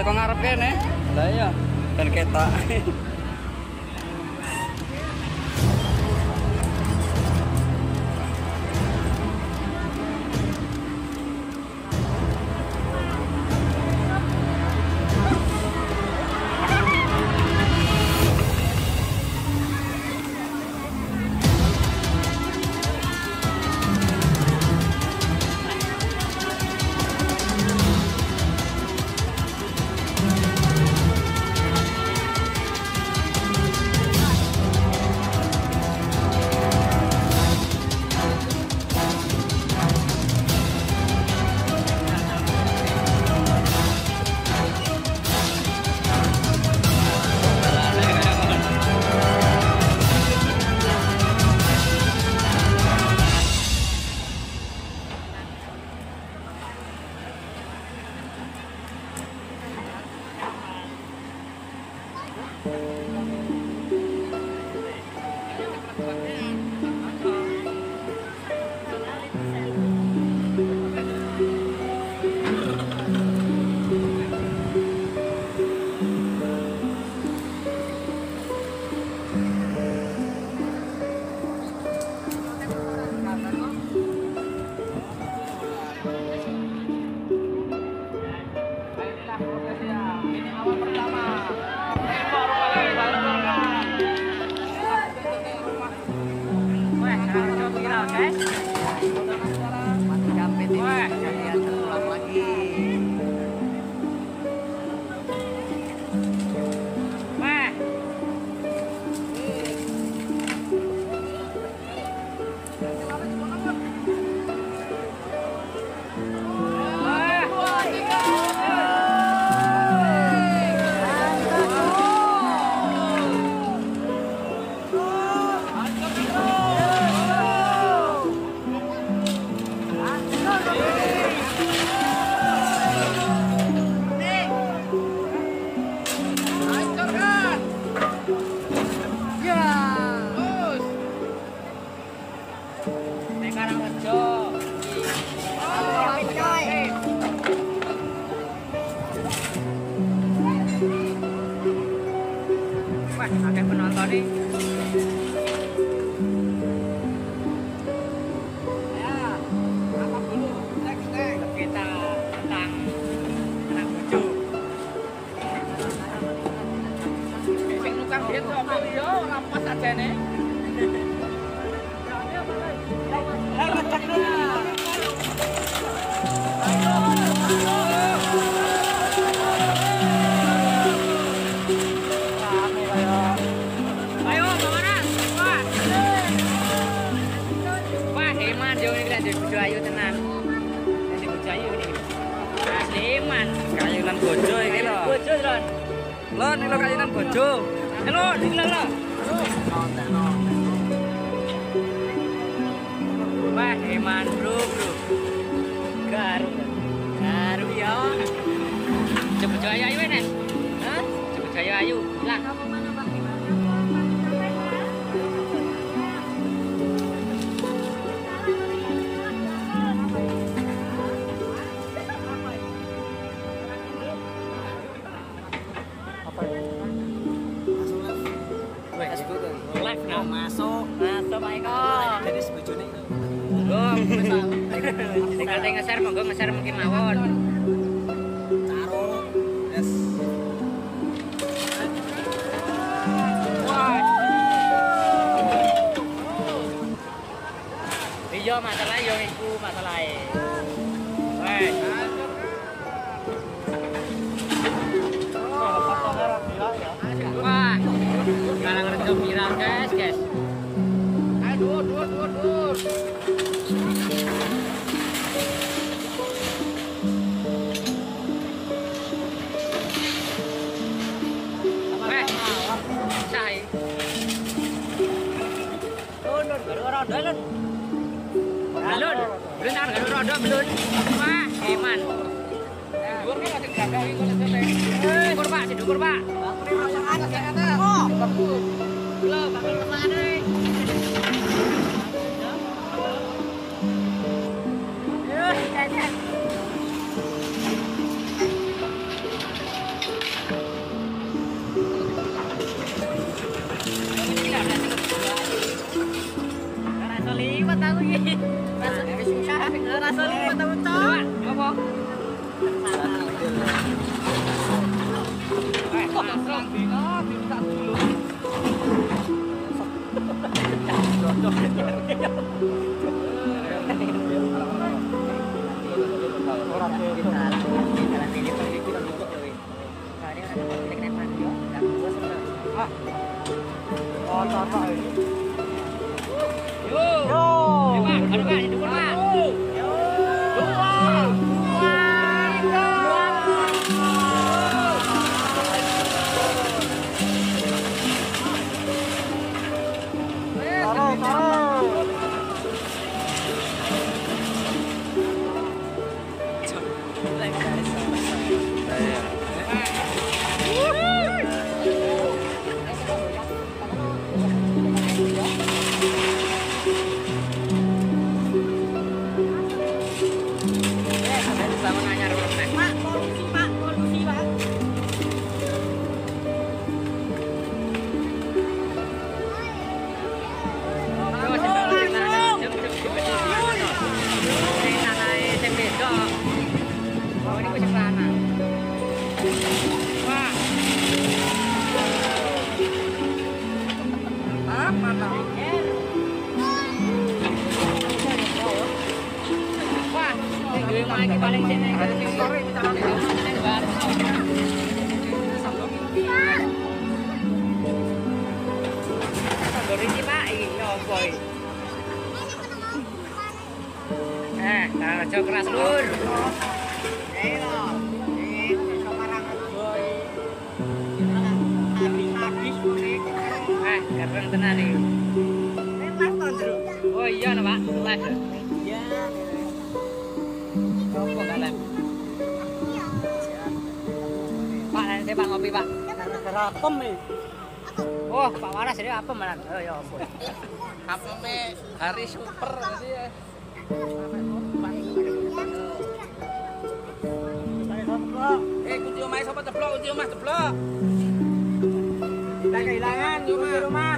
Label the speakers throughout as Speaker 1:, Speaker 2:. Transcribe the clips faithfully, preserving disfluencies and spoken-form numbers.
Speaker 1: Lah kok ngarep kene?
Speaker 2: Lah iya.
Speaker 1: Ben ketok.
Speaker 2: Akeh penonton nih. Ya, apa dulu? Next next kita tentang anak bojo. Sing nukang biyen to apa yo ora pas ajene. Ayo ngecek dulu. Ayu tenan. Jadi bojo ayu ini. Asli man,
Speaker 1: Kayunan bojo iki lho.
Speaker 2: bojo Lon.
Speaker 1: Lon iki lho kayunan bojo.
Speaker 2: Halo, iki lho lho. Wah, eman bro, bro. Garu. Garu ya. Coba bojo ayu ayu nen. Hah? Coba bojo ayu ayu. Lah. Live nah.
Speaker 1: Masuk.
Speaker 2: Masuk Pak Eko.
Speaker 1: Jadi sebojone itu.
Speaker 2: Gong. Dikate ngeser monggo ngeser mungkin mawon.
Speaker 1: Karo. Yes.
Speaker 2: Wah. Iya masalah yo iku masalahe. Wes. Wah. Kalang rejo viral guys, guys. Ayo dur, dur, dur, dur. Weh, say. Lun, lun, garu rodo lun. Lun, belum tak garu rodo belum. Wah, eman. Dur ki ati gagahi kok lete. Dukur Pak, dukur Pak. Oh, bagus. Lo, bakal kemana nih? Yuk, jajan. Rasa lu tahu tahu. Apa? Eh, langsung dino diminta dulu. Orang oh, tapak ini. Yo. Yo. Pak, ada Pak, di Pak. Yo. Taruh, taruh. Eh, raja keras lur. Eh, keren tenan iki. Oh iya, Pak. Live. Iya. Apa gak live? Pak, nanti Pak ngopi, Pak. Apem nih. Oh, Pak Waras ini apem malah. Oh ya ampun. Apeme hari super tadi ya. Eh, kunci omah sapa ceplok, kunci omah ceplok. Kita kehilangan kunci rumah.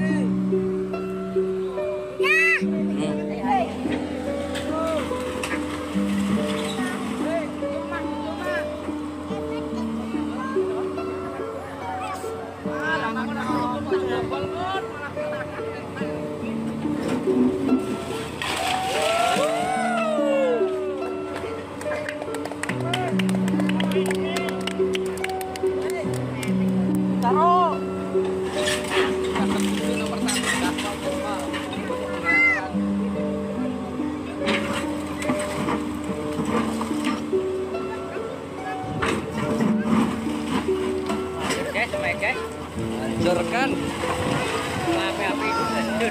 Speaker 2: Hancurkan api-api hancur.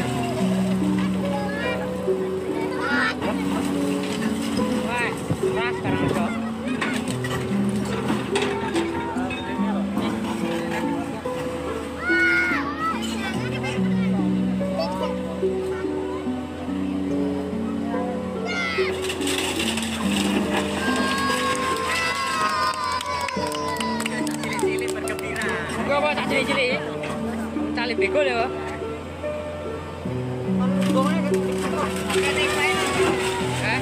Speaker 2: Wah, keras sekarang Jok. Cilik-cilik bergembira. Enggak apa tak cilik-cilik. Tali bego ya. Eh?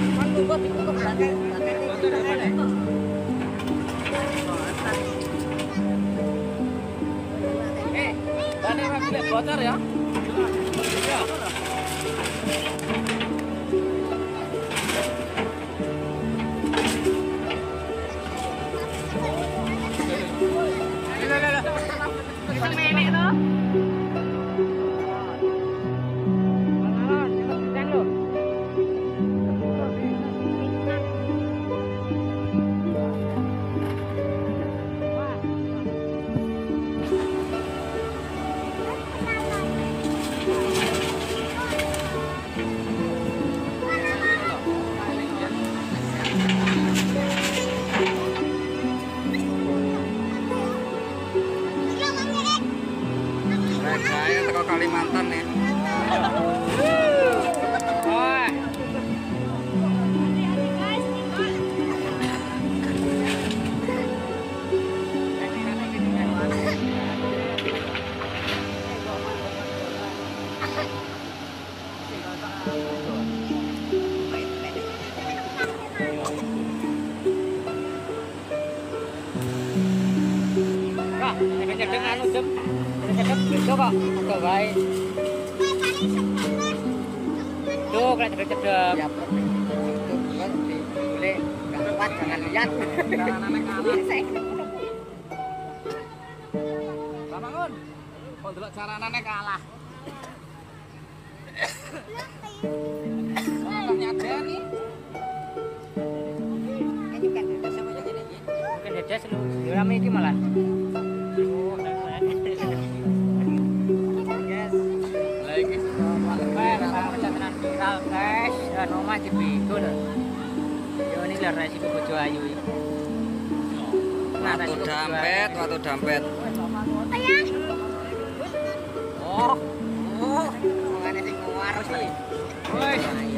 Speaker 2: Eh, tadi apa bilang bocor ya? Ya. Cedek anu jem. Cedek gitu kok. Oke baik. Tuh, kalian cedek-cedek. Ya, boleh. Gak kuat, jangan lihat.
Speaker 1: Caranan kalah. Bangun. Kok delok caranane kalah. Orang nyadari.
Speaker 2: Bukan dedes lu. Yo rame iki malah. Oh,
Speaker 1: Yes. Lagi
Speaker 2: tenan viral guys. Dan omah dibigo lho. Yo ini lho resiko bojo ayu iki.
Speaker 1: Waktu dampet, waktu dampet.
Speaker 2: Oh. Oh. Mangane sing nguar iki. Woi.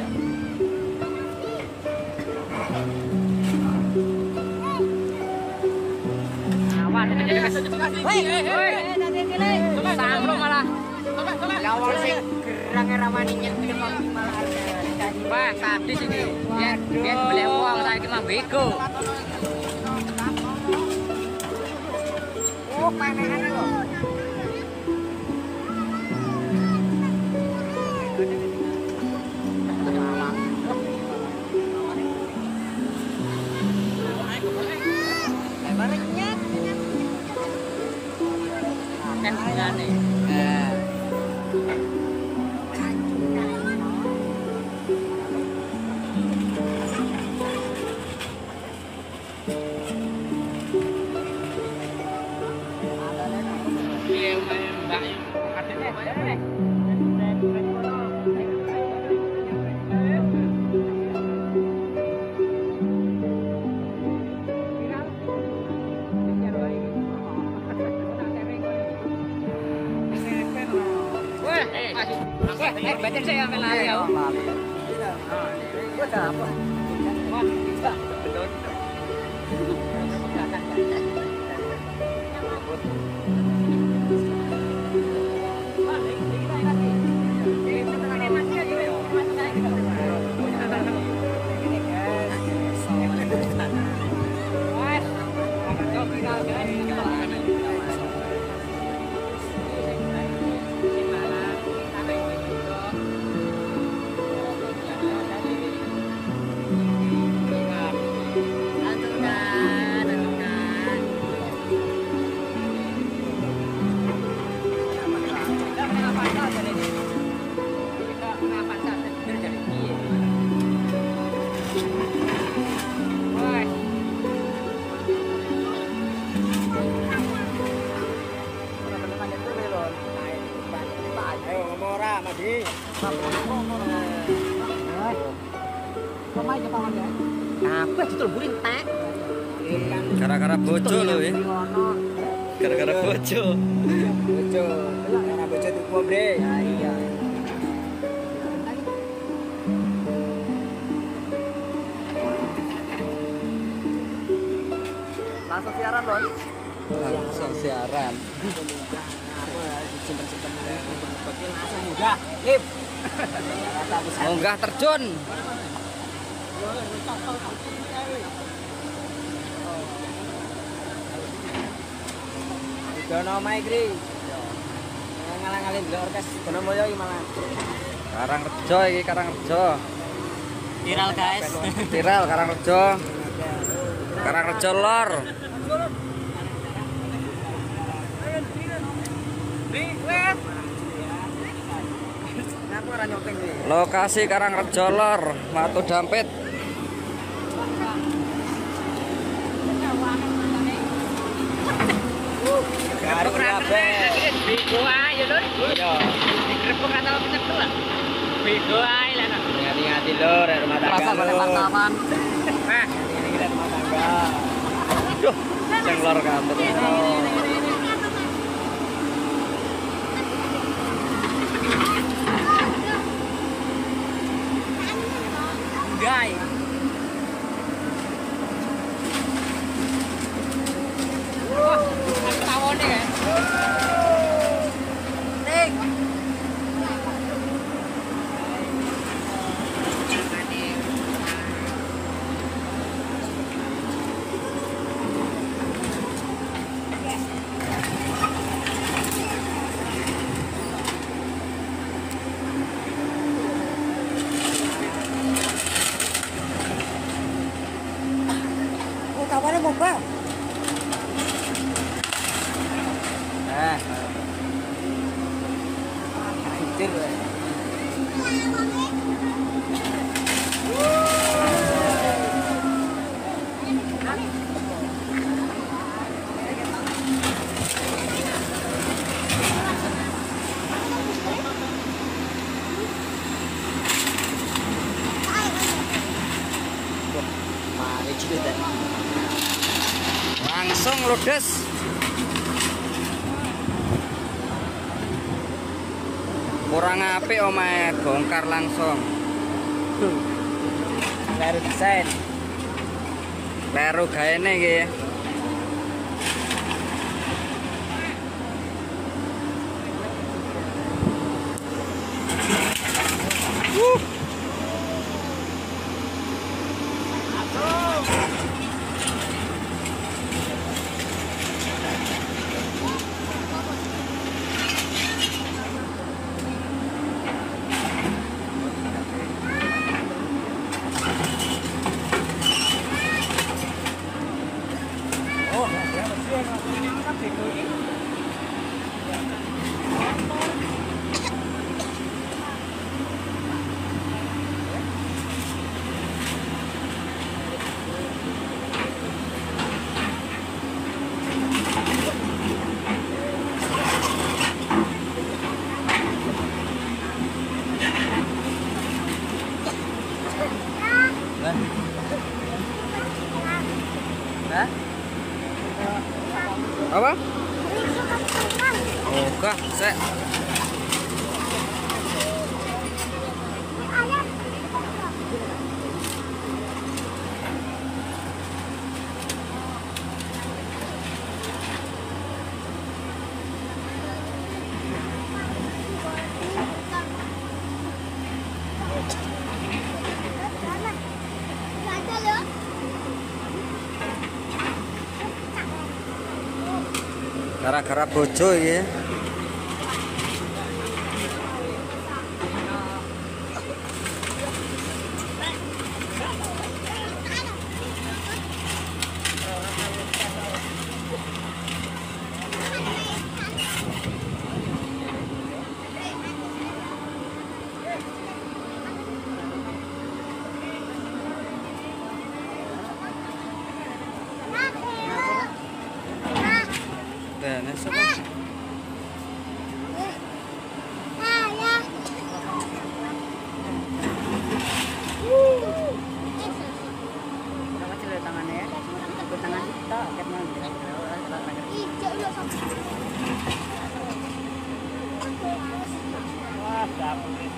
Speaker 2: Awan ini jadi kasih. Hei, hei, nanti kene. Sangro malah. Lawang sing gerang ramani nyetir malah. Wah, sadis iki. Yen yen blek wong saiki mah bego. Oh, panenane kok. Kan ngene. Eh. Iya, Mbak. Katene. Eh, badan saya sampai lari ya. Gua apa? Wah, bisa. Betul.
Speaker 1: Gara-gara bojo lho ya. Gara-gara bojo.
Speaker 2: Bojo. Gara bojo tuku, Bre. Ya iya. Langsung siaran, Lon.
Speaker 1: Langsung siaran.
Speaker 2: Simpen-simpen langsung munggah. Lip.
Speaker 1: Munggah terjun.
Speaker 2: Dono Maigri. Ngalang-ngalin dulu orkes Dono Moyo iki malah.
Speaker 1: Karangrejo iki Karangrejo.
Speaker 2: Viral guys.
Speaker 1: Viral Karangrejo. Karangrejo Lor. Lokasi Karangrejo Lor, Watu Dampit.
Speaker 2: Baru kabeh. Bego ae lho. Iya. Digrepok kata pecekel lah. Bego ae lah.
Speaker 1: Hati-hati lho, rek rumah tangga.
Speaker 2: Rasa boleh pantaman.
Speaker 1: Nah, ini rek rumah tangga. Duh, sing lor kantor.
Speaker 2: Guys. Wah, tawone kan. Ning.
Speaker 1: Mana mobil? Eh. Kecil. Langsung ludes. Kurang apik omae bongkar langsung. Baru desain. Baru gaene iki. Uh. Hah? Apa? Oh, kah, sek. Gara-gara bojo ya. Dan sama. Wah,